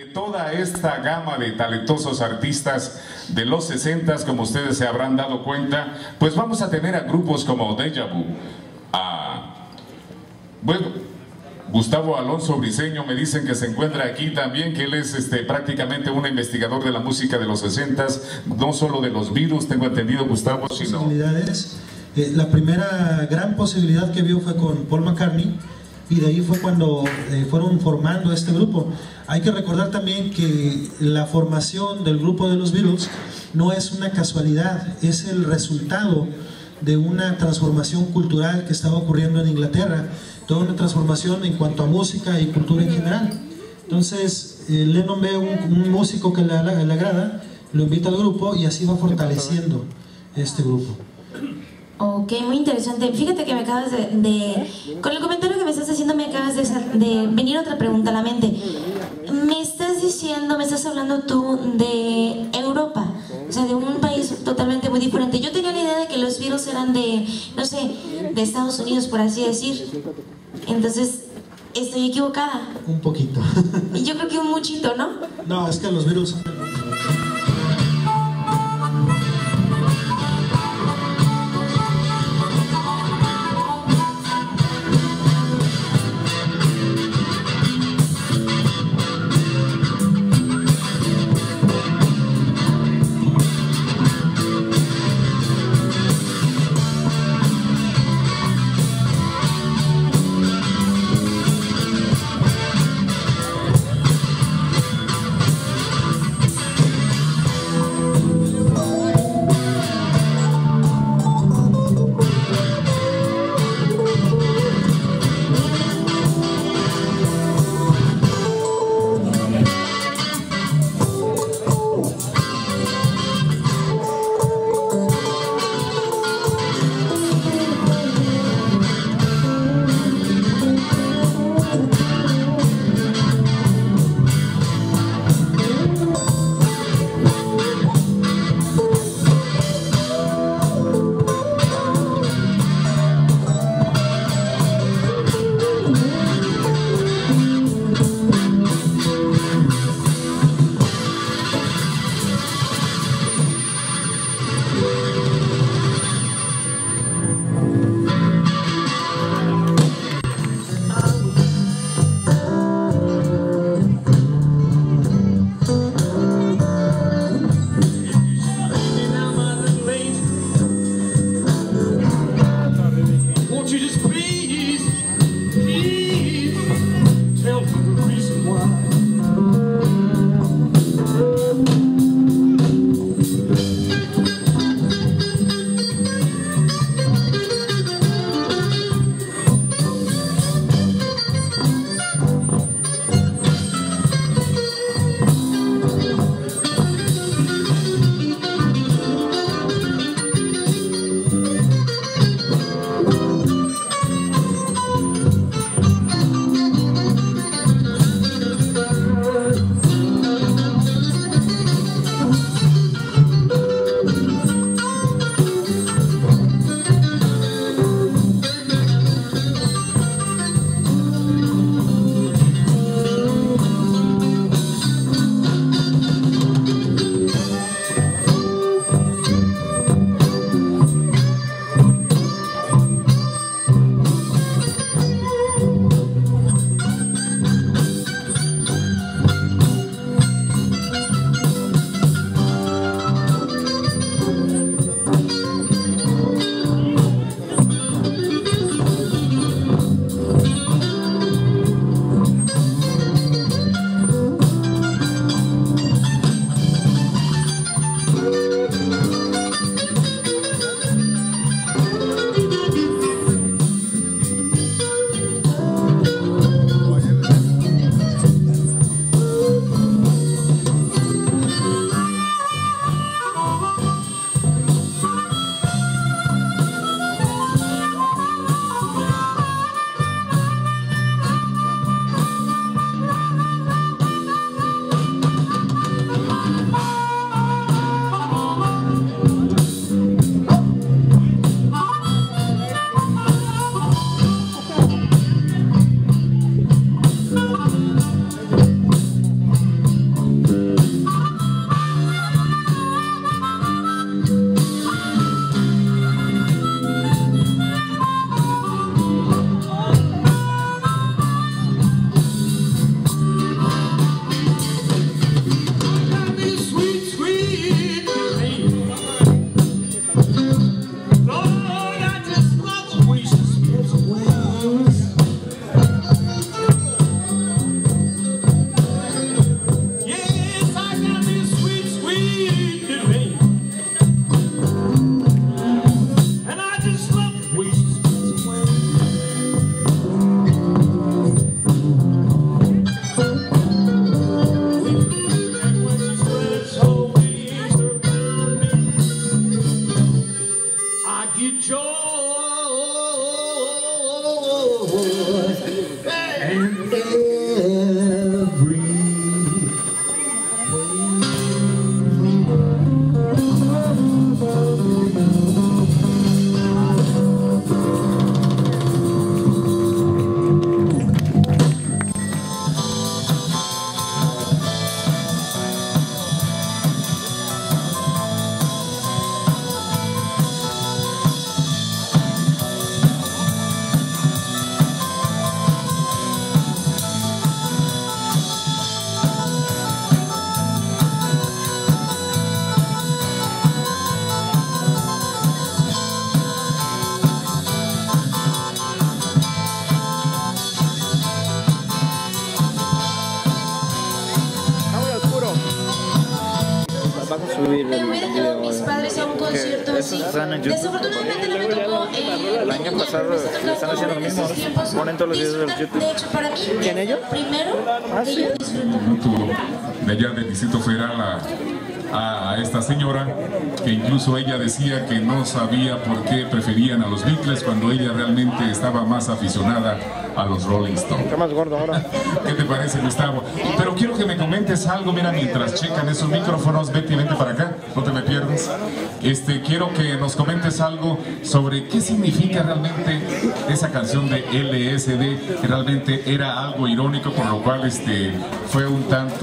toda esta gama de talentosos artistas de los 60s, como ustedes se habrán dado cuenta, pues vamos a tener a grupos como Deja Vu, Gustavo Alonso Briceño, me dicen que se encuentra aquí también, que él es prácticamente un investigador de la música de los 60s, no solo de los Beatles, tengo entendido, Gustavo, sino... La primera gran posibilidad que vio fue con Paul McCartney, y de ahí fue cuando fueron formando este grupo. Hay que recordar también que la formación del grupo de los Beatles no es una casualidad, es el resultado de una transformación cultural que estaba ocurriendo en Inglaterra, toda una transformación en cuanto a música y cultura en general. Entonces Lennon ve un músico que le agrada, lo invita al grupo y así va fortaleciendo este grupo. Ok, muy interesante. Fíjate que me acabas con el comentario que me estás haciendo me acabas de venir otra pregunta a la mente. Me estás hablando tú de Europa, o sea, de un país totalmente muy diferente. Yo tenía la idea de que los Beatles eran de, no sé, de Estados Unidos, por así decir. Entonces, estoy equivocada. Un poquito. Y yo creo que un muchito, ¿no? No, es que los Beatles... vas a subir me hubiera llevado a mis padres a un concierto así. Desafortunadamente no me tocó. El año pasado están haciendo lo mismo. Ponen todos los videos de YouTube. De hecho, para mí, ¿Quién, ellos? primero, sí. ellos disfrutan. De allá del Distrito Federal a esta señora, que incluso ella decía que no sabía por qué preferían a los Beatles cuando ella realmente estaba más aficionada a los Rolling Stones. Está más gordo ahora. ¿Qué te parece, Gustavo? Pero quiero que me comentes algo, mira, mientras checan esos micrófonos. Betty, vente para acá, no te me pierdas. Quiero que nos comentes algo sobre qué significa realmente esa canción de LSD, que realmente era algo irónico, por lo cual fue un tanto...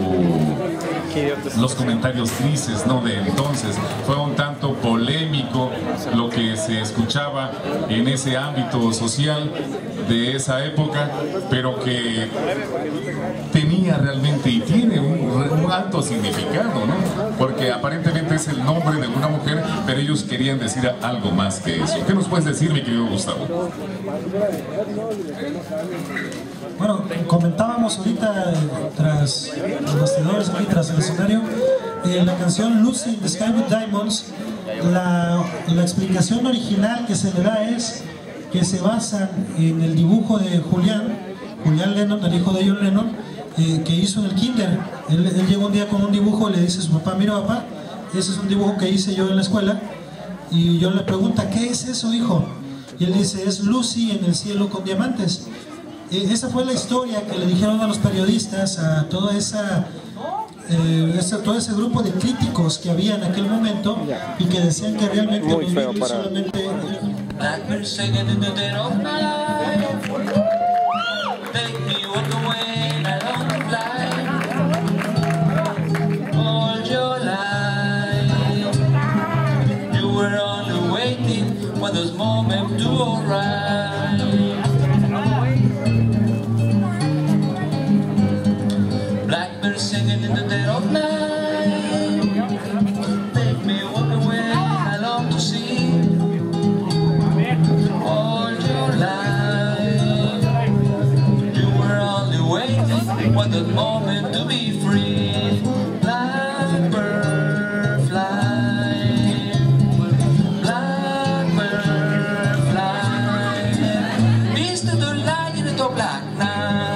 los comentarios grises, ¿no?, de entonces. Fue un tanto polémico lo que se escuchaba en ese ámbito social de esa época, pero que tenía realmente y tiene un alto significado, ¿no? Porque aparentemente es el nombre de una mujer, pero ellos querían decir algo más que eso. ¿Qué nos puedes decir, mi querido Gustavo? Bueno, comentábamos ahorita tras los bastidores, aquí tras el escenario, la canción Lucy in the Sky with Diamonds. La explicación original que se le da es que se basan en el dibujo de Julián Lennon, el hijo de John Lennon, que hizo en el kinder. Él llegó un día con un dibujo y le dice a su papá: mira, papá, ese es un dibujo que hice yo en la escuela. Y John le pregunta: ¿qué es eso, hijo? Y él dice: es Lucy en el cielo con diamantes. Esa fue la historia que le dijeron a los periodistas, a todo ese grupo de críticos que había en aquel momento, y que decían que realmente muy feo para... solamente... Singing in the dead of night, make me walk away. I long to see all your life. You were only waiting for the moment to be free. Blackbird fly, blackbird fly. Mr. the light in the black night.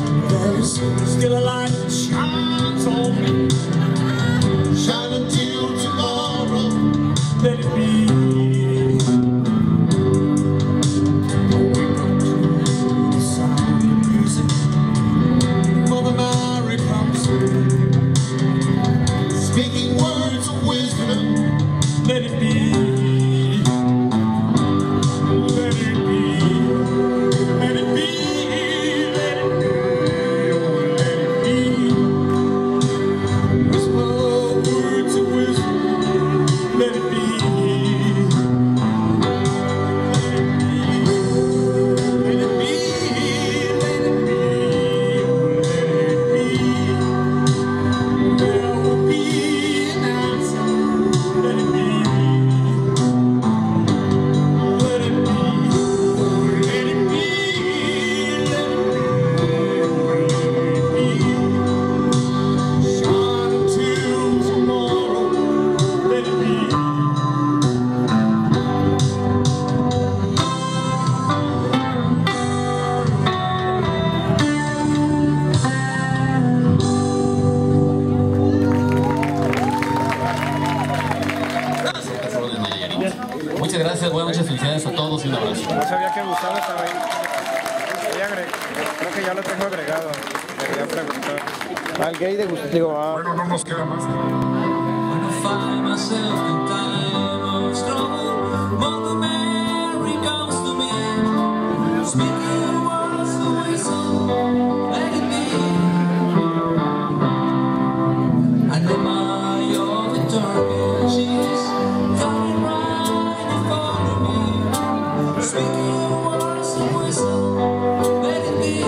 Still alive, shines on me, shine until todos y un abrazo. No sabía que Gustavo estaba ahí. Creo que ya lo tengo agregado. Quería preguntar. Al gay de Gustavo. Digo, Bueno, no nos queda más. When I find myself in time of struggle, Mother Mary comes to me, speaking words of wisdom, let it be. I know my young eternal, she's coming right in front of me, speaking words of wisdom, let it be.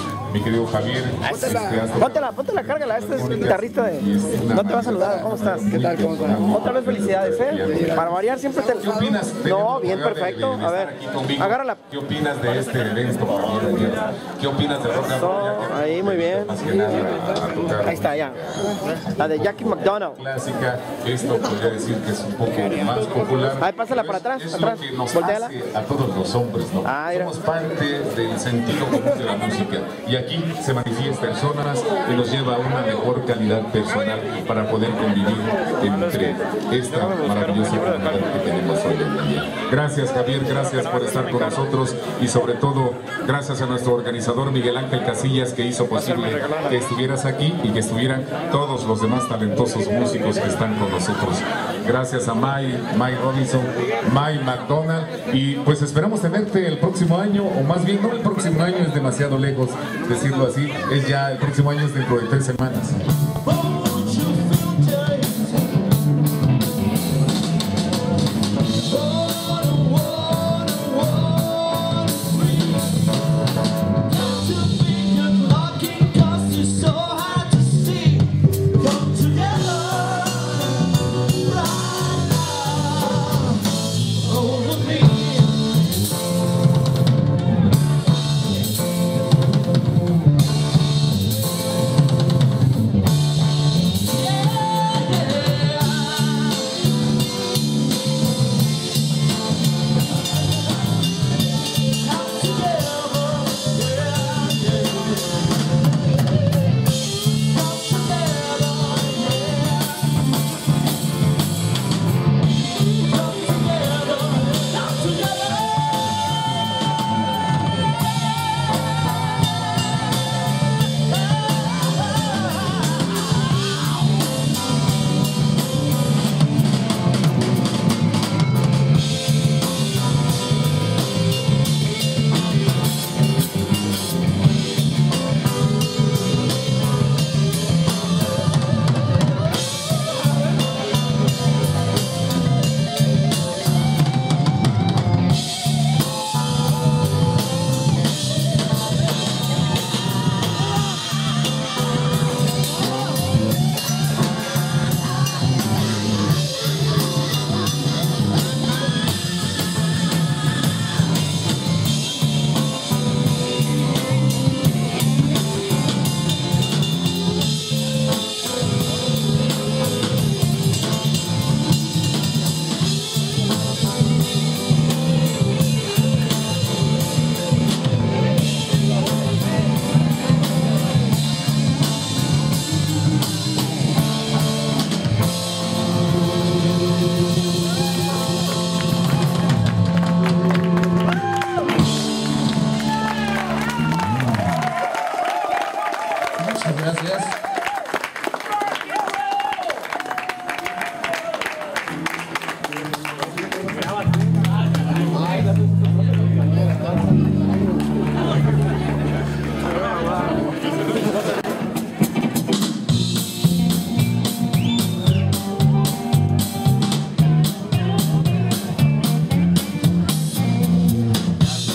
mi querido Javier. Póntela, cárgala. Este es el guitarrista de... No te va a saludar. ¿Cómo estás? ¿Qué tal? ¿Cómo estás? Otra vez felicidades, ¿eh? Para variar siempre te... ¿Qué opinas? No, bien, perfecto. A ver, agárrala. ¿Qué opinas de este evento, Javier? ¿Qué opinas de Rock and Roll? Ahí, muy bien. Más que nada, a tocar. Ahí está, ya. La de Jackie McDonald. Clásica, esto podría decir que es un poco más popular. Ahí, pásala para atrás, Es atrás. lo que nos Voltéala. hace a todos los hombres, ¿no? Ah, mira. Somos parte del sentido común de la música. Y aquí se manifiesta en zonas y nos lleva a una mejor calidad personal para poder convivir entre esta maravillosa comunidad que tenemos hoy en día. Gracias, Javier, gracias por estar con nosotros y sobre todo gracias a nuestro organizador Miguel Ángel Casillas, que hizo posible que estuvieras aquí y que estuvieran todos los demás talentosos músicos que están con nosotros. Gracias a Mike Robinson, Mike McDonald, y pues esperamos tenerte el próximo año, o más bien no el próximo año, es demasiado lejos decirlo así, es ya el próximo año, es dentro de 3 semanas.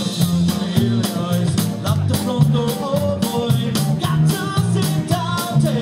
Got to sit down,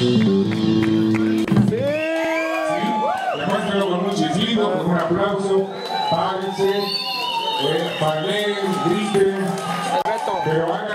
Demuéstrenlo con un chiflido, con un aplauso, párense, bailen, griten, pero hagan